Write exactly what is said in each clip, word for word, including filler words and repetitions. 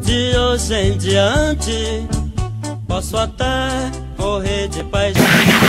De hoje em diante, posso até morrer de paixão.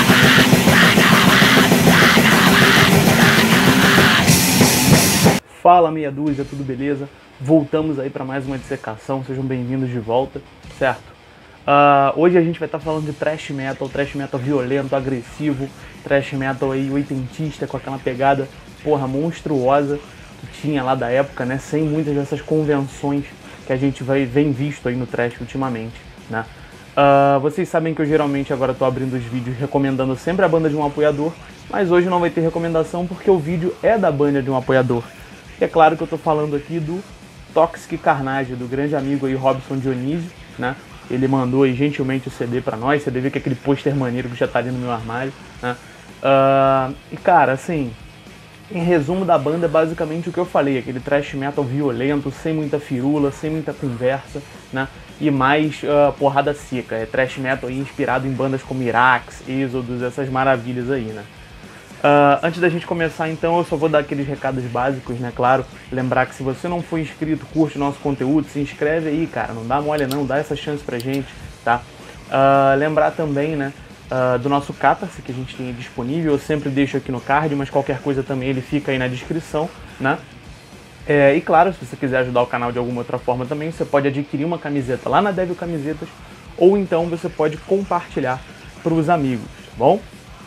Fala meia dúzia, tudo beleza? Voltamos aí para mais uma dissecação, sejam bem-vindos de volta, certo? Uh, hoje a gente vai estar tá falando de thrash metal, thrash metal violento, agressivo, thrash metal aí oitentista, com aquela pegada, porra, monstruosa que tinha lá da época, né? Sem muitas dessas convenções que a gente vai, vem visto aí no thrash ultimamente, né? Uh, vocês sabem que eu geralmente agora tô abrindo os vídeos recomendando sempre a banda de um apoiador, mas hoje não vai ter recomendação porque o vídeo é da banda de um apoiador. E é claro que eu tô falando aqui do Toxic Carnage, do grande amigo aí Robson Dionísio, né? Ele mandou aí gentilmente o C D pra nós, você deve ver que aquele pôster maneiro que já tá ali no meu armário, né? Uh, e cara, assim, em resumo da banda é basicamente o que eu falei, aquele thrash metal violento, sem muita firula, sem muita conversa, né? E mais uh, porrada seca, é thrash metal aí inspirado em bandas como Irax, Exodus, essas maravilhas aí, né? Uh, antes da gente começar, então, eu só vou dar aqueles recados básicos, né, claro. Lembrar que se você não for inscrito, curte o nosso conteúdo, se inscreve aí, cara. Não dá mole não, dá essa chance pra gente, tá? Uh, lembrar também, né, uh, do nosso Catarse, que a gente tem disponível. Eu sempre deixo aqui no card, mas qualquer coisa também ele fica aí na descrição, né? É, e claro, se você quiser ajudar o canal de alguma outra forma também, você pode adquirir uma camiseta lá na Devil Camisetas, ou então você pode compartilhar pros amigos, tá bom?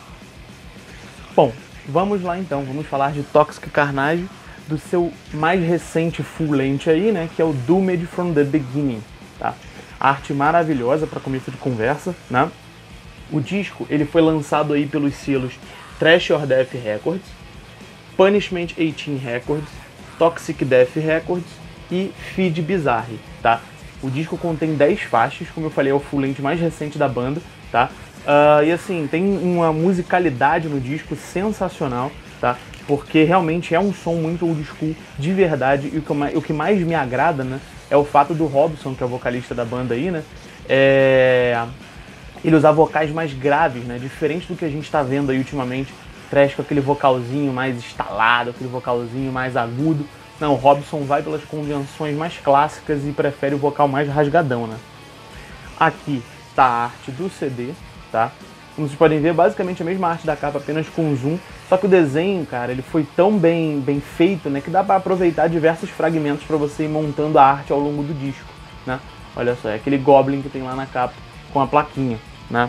Bom, vamos lá então, vamos falar de Toxic Carnage, do seu mais recente full length aí, né, que é o Doomed from the Beginning, tá? Arte maravilhosa para começo de conversa, né? O disco, ele foi lançado aí pelos selos Thrash or Death Records, Punishment dezoito Records, Toxic Death Records e Feed Bizarre, tá? O disco contém dez faixas, como eu falei, é o full length mais recente da banda, tá? Uh, e assim, tem uma musicalidade no disco sensacional, tá? Porque realmente é um som muito old school, de verdade, e o que, eu, o que mais me agrada, né, é o fato do Robson, que é o vocalista da banda aí, né, é... ele usar vocais mais graves, né, diferente do que a gente tá vendo aí ultimamente, thrash com aquele vocalzinho mais estalado, aquele vocalzinho mais agudo. Não, o Robson vai pelas convenções mais clássicas e prefere o vocal mais rasgadão, né. Aqui tá a arte do C D, tá? Como vocês podem ver, basicamente a mesma arte da capa, apenas com zoom, só que o desenho, cara, ele foi tão bem, bem feito, né, que dá para aproveitar diversos fragmentos para você ir montando a arte ao longo do disco, né? Olha só, é aquele Goblin que tem lá na capa com a plaquinha, né?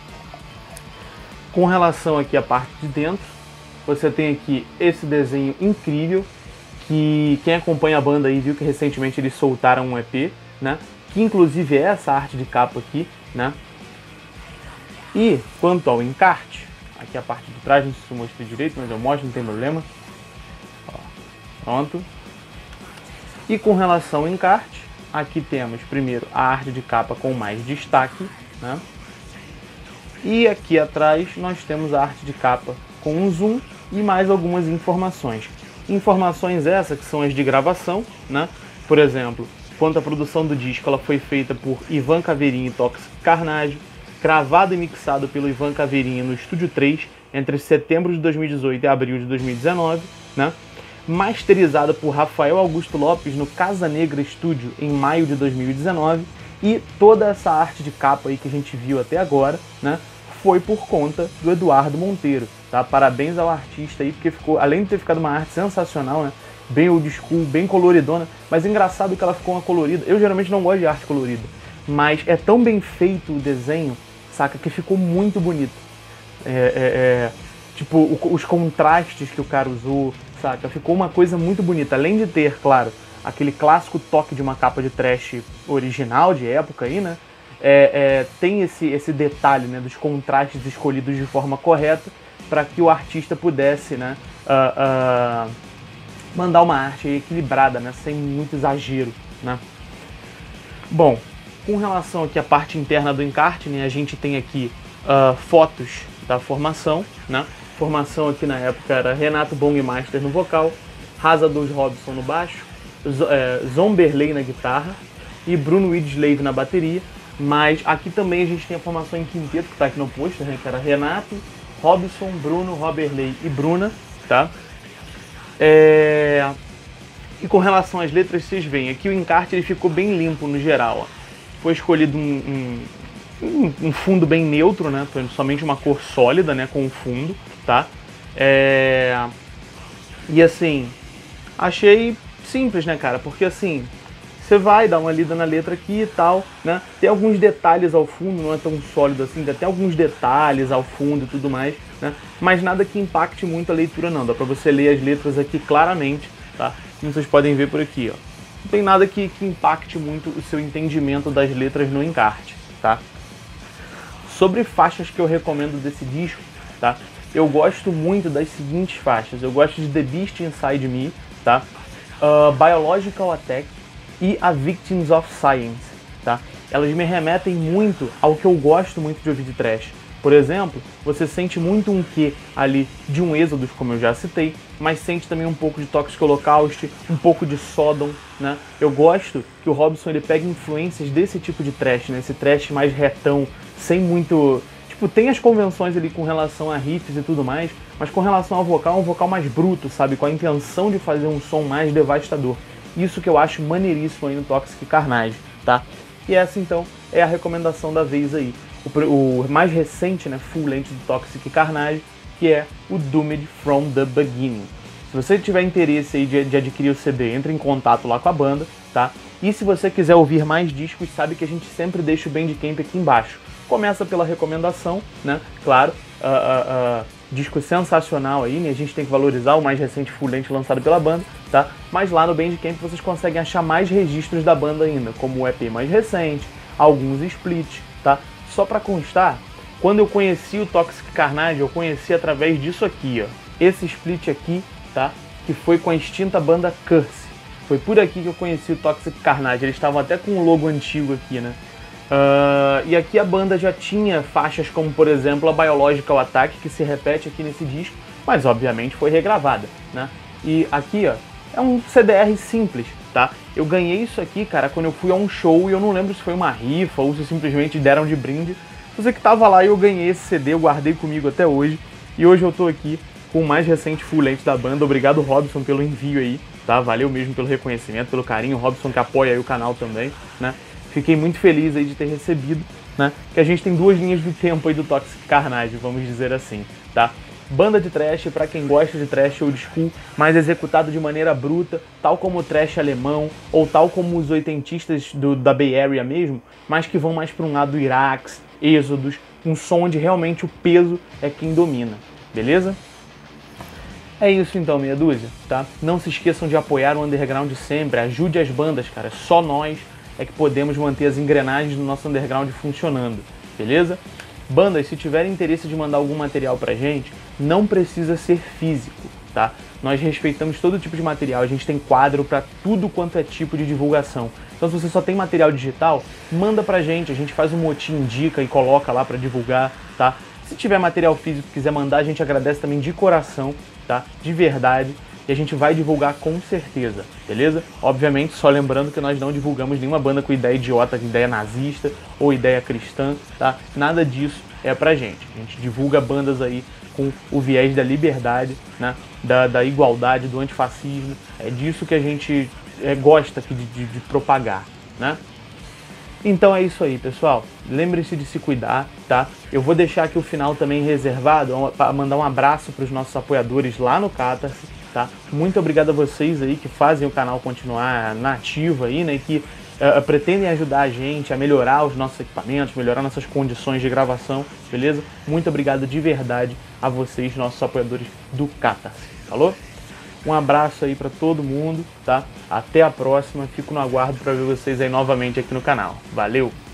Com relação aqui à parte de dentro, você tem aqui esse desenho incrível, que quem acompanha a banda aí viu que recentemente eles soltaram um E P, né? Que inclusive é essa arte de capa aqui, né? E quanto ao encarte, aqui a parte de trás, não sei se eu mostrei direito, mas eu mostro, não tem problema. Ó, pronto. E com relação ao encarte, aqui temos primeiro a arte de capa com mais destaque, né? E aqui atrás nós temos a arte de capa com um zoom e mais algumas informações. Informações essas que são as de gravação, né? Por exemplo, quanto à produção do disco, ela foi feita por Ivan Caveirinha e Toxic Carnage, gravado e mixado pelo Ivan Caveirinha no Estúdio três entre setembro de dois mil e dezoito e abril de dois mil e dezenove, né? Masterizado por Rafael Augusto Lopes no Casa Negra Studio em maio de dois mil e dezenove, e toda essa arte de capa aí que a gente viu até agora, né, foi por conta do Eduardo Monteiro, tá? Parabéns ao artista aí, porque ficou, além de ter ficado uma arte sensacional, né, bem old school, bem coloridona, mas engraçado que ela ficou uma colorida. Eu geralmente não gosto de arte colorida, mas é tão bem feito o desenho, saca, que ficou muito bonito. É, é, é, tipo, o, os contrastes que o cara usou, saca, ficou uma coisa muito bonita. Além de ter, claro, aquele clássico toque de uma capa de thrash original, de época aí, né, é, é, tem esse, esse detalhe, né, dos contrastes escolhidos de forma correta para que o artista pudesse, né, uh, uh, mandar uma arte equilibrada, né, sem muito exagero, né. Bom, com relação aqui à parte interna do encarte, né, a gente tem aqui uh, fotos da formação, né? Formação aqui na época era Renato Bongmaster no vocal, Rasa dois Robson no baixo, Z é, Zomberley na guitarra e Bruno Widslave na bateria. Mas aqui também a gente tem a formação em quinteto, que está aqui no pôster, né, que era Renato, Robson, Bruno, Roberley e Bruna, tá? É... E com relação às letras, vocês veem, aqui o encarte ele ficou bem limpo no geral, ó. Foi escolhido um, um, um fundo bem neutro, né? Foi somente uma cor sólida, né? Com o fundo, tá? É... E assim, achei simples, né, cara? Porque assim, você vai dar uma lida na letra aqui e tal, né? Tem alguns detalhes ao fundo, não é tão sólido assim, tem alguns detalhes ao fundo e tudo mais, né? Mas nada que impacte muito a leitura não, dá pra você ler as letras aqui claramente, tá? Como vocês podem ver por aqui, ó. Não tem nada que, que impacte muito o seu entendimento das letras no encarte, tá? Sobre faixas que eu recomendo desse disco, tá? Eu gosto muito das seguintes faixas. Eu gosto de The Beast Inside Me, tá? Uh, Biological Attack e A Victims of Science, tá? Elas me remetem muito ao que eu gosto muito de ouvir de thrash. Por exemplo, você sente muito um quê ali de um Exodus, como eu já citei, mas sente também um pouco de Toxic Holocaust, um pouco de Sodom, né? Eu gosto que o Robson ele pega influências desse tipo de thrash, né? Esse thrash mais retão, sem muito... Tipo, tem as convenções ali com relação a riffs e tudo mais, mas com relação ao vocal, é um vocal mais bruto, sabe? Com a intenção de fazer um som mais devastador. Isso que eu acho maneiríssimo aí no Toxic Carnage, tá? E essa, então, é a recomendação da vez aí. O, o mais recente, né, full length do Toxic Carnage, que é o Doomed from the Beginning. Se você tiver interesse aí de, de adquirir o C D, entre em contato lá com a banda, tá? E se você quiser ouvir mais discos, sabe que a gente sempre deixa o Bandcamp aqui embaixo. Começa pela recomendação, né? Claro, uh, uh, uh, disco sensacional aí, né? A gente tem que valorizar o mais recente full length lançado pela banda, tá? Mas lá no Bandcamp vocês conseguem achar mais registros da banda ainda, como o E P mais recente, alguns splits, tá? Só pra constar, quando eu conheci o Toxic Carnage, eu conheci através disso aqui, ó. Esse split aqui, tá? Que foi com a extinta banda Curse. Foi por aqui que eu conheci o Toxic Carnage. Eles estavam até com um logo antigo aqui, né? Uh, e aqui a banda já tinha faixas como, por exemplo, a Biological Attack, que se repete aqui nesse disco, mas obviamente foi regravada, né? E aqui, ó, é um C D R simples, tá? Eu ganhei isso aqui, cara, quando eu fui a um show e eu não lembro se foi uma rifa ou se simplesmente deram de brinde. Você que tava lá e eu ganhei esse C D, eu guardei comigo até hoje. E hoje eu tô aqui com o mais recente full length da banda. Obrigado, Robson, pelo envio aí, tá? Valeu mesmo pelo reconhecimento, pelo carinho. O Robson que apoia aí o canal também, né? Fiquei muito feliz aí de ter recebido, né? Que a gente tem duas linhas de tempo aí do Toxic Carnage, vamos dizer assim, tá? Banda de thrash, pra quem gosta de thrash old school, mas executado de maneira bruta, tal como o thrash alemão, ou tal como os oitentistas do, da Bay Area mesmo, mas que vão mais para um lado do Irax, Êxodos, um som onde realmente o peso é quem domina, beleza? É isso então, meia dúzia, tá? Não se esqueçam de apoiar o underground sempre, ajude as bandas, cara, só nós é que podemos manter as engrenagens do nosso underground funcionando, beleza? Bandas, se tiverem interesse de mandar algum material pra gente, não precisa ser físico, tá? Nós respeitamos todo tipo de material, a gente tem quadro pra tudo quanto é tipo de divulgação. Então se você só tem material digital, manda pra gente, a gente faz um motim, indica e coloca lá pra divulgar, tá? Se tiver material físico que quiser mandar, a gente agradece também de coração, tá? De verdade. E a gente vai divulgar com certeza, beleza? Obviamente, só lembrando que nós não divulgamos nenhuma banda com ideia idiota, com ideia nazista ou ideia cristã, tá? Nada disso é pra gente. A gente divulga bandas aí com o viés da liberdade, né? Da, da igualdade, do antifascismo. É disso que a gente é, gosta aqui de, de, de propagar, né? Então é isso aí, pessoal. Lembre-se de se cuidar, tá? Eu vou deixar aqui o final também reservado para mandar um abraço para os nossos apoiadores lá no Catarse. Tá? Muito obrigado a vocês aí que fazem o canal continuar na ativa aí, né? Que uh, pretendem ajudar a gente a melhorar os nossos equipamentos, melhorar nossas condições de gravação, beleza? Muito obrigado de verdade a vocês, nossos apoiadores do Catarse, falou? Um abraço aí pra todo mundo, tá? Até a próxima, fico no aguardo pra ver vocês aí novamente aqui no canal. Valeu!